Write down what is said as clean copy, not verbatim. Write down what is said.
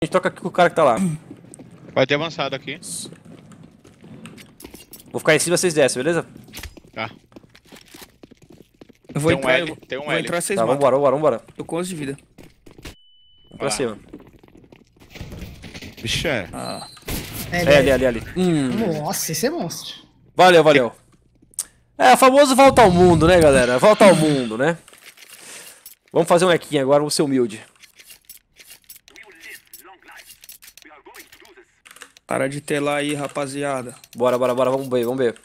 gente toca aqui com o cara que tá lá. Vai ter avançado aqui. Vou ficar em cima, vocês descem, beleza? Tá. Eu vou Tem um entrar, L, eu tem um vou L. entrar, vocês Tá, matam. vambora, vambora, vambora. Tô com 11 de vida. Pra cima. Vixe, é. Ah. É, ali. Nossa, esse é monstro. Valeu, valeu. É, o famoso volta ao mundo, né, galera? Volta ao mundo, né? Vamos fazer um equinho agora, vou ser humilde. Para de telar aí, rapaziada. Bora, vamos ver, vamos ver.